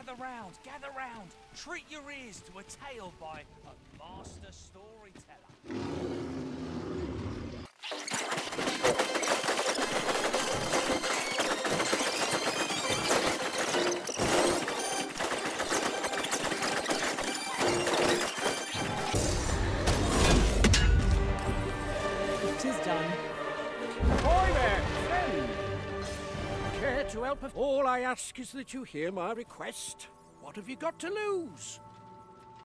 Gather round, gather round. Treat your ears to a tale by a master storyteller. It is done. Ahoy there, friend! Care to help? All I ask is that you hear my request. What have you got to lose?